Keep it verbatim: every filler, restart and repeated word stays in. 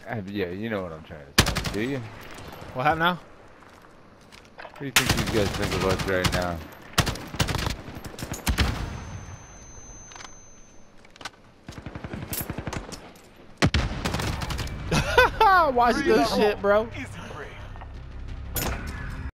Uh, yeah, you know what I'm trying to say, do you? What happened now? What do you think these guys think of us right now? Watch this shit, bro.